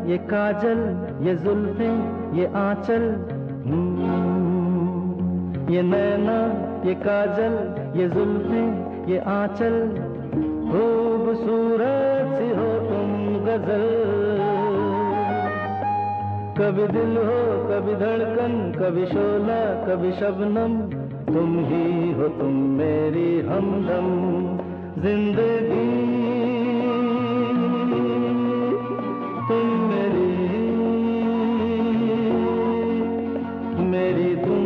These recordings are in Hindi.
ये काजल, ये जुल्फें, ये आंचल, ये नैना, ये काजल, ये जुल्फें, ये आंचल, खूबसूरत सी हो तुम गजल। कभी दिल हो, कभी धड़कन, कभी शोला, कभी शबनम, तुम ही हो तुम मेरी हमदम। जिंदगी तुम मेरी तुम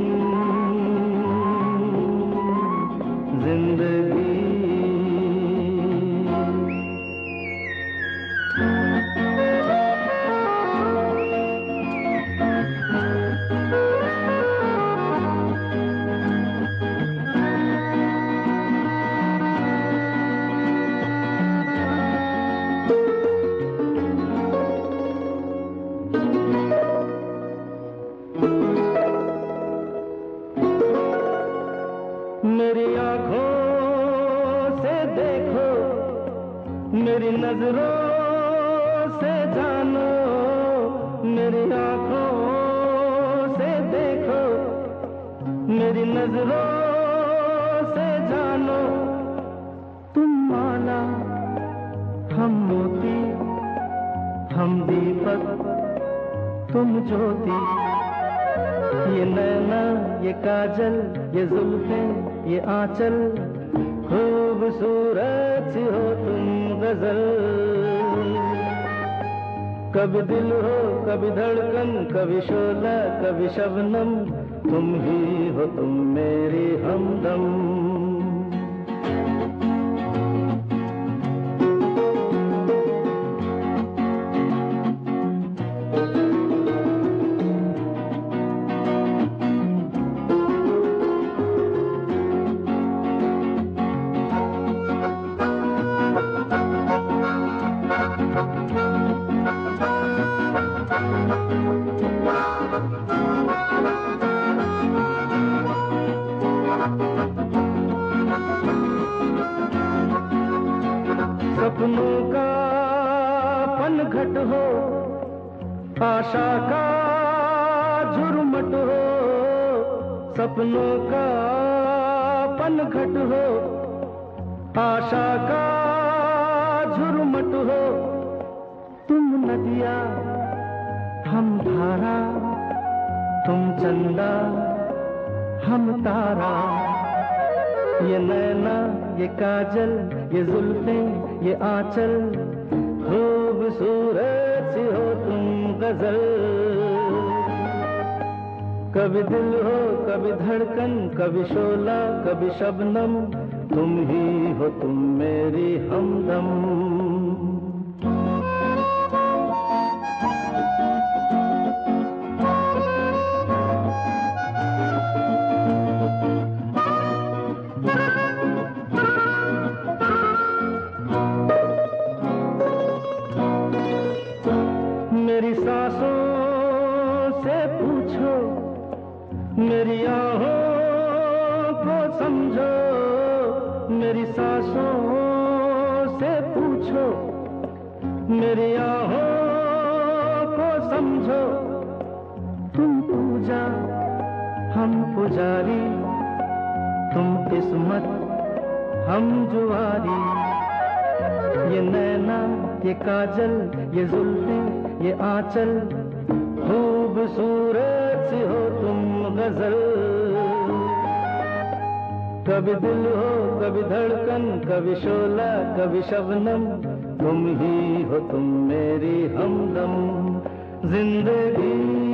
जिंदगी। मेरी आंखों से देखो, मेरी नजरों से जानो, मेरी आंखों से देखो, मेरी नजरों से जानो, तुम माला, हम मोती, हम दीपक, तुम ज्योति। ये नैना, ये काजल, ये जुल्फें, ये आंचल, खूबसूरत सी हो तुम गजल। कभी दिल हो, कभी धड़कन, कभी शोला, कभी शबनम, तुम ही हो तुम मेरी हमदम। सपनों का पनघट हो, आशा का झुरमुट हो, सपनों का पनघट हो, आशा का झुरमुट हो। तुम नदिया, हम धारा, तुम चंदा, हम तारा। ये नैना, ये काजल, ये जुल्फें, ये आंचल, खूबसूरत सी हो तुम गजल। कभी दिल हो, कभी धड़कन, कभी शोला, कभी शबनम, तुम ही हो तुम मेरी हमदम। मेरी सांसों से पूछो, मेरी आहों को समझो, मेरी सांसों से पूछो, मेरी आहों को समझो। तुम पूजा, हम पुजारी, तुम किस्मत, हम जुआरी। ये नैना, ये काजल, ये जुल्फें, ये आंचल, खूबसूरत सी हो तुम गजल। कभी दिल हो, कभी धड़कन, कभी शोला, कभी शबनम, तुम ही हो तुम मेरी हमदम। जिंदगी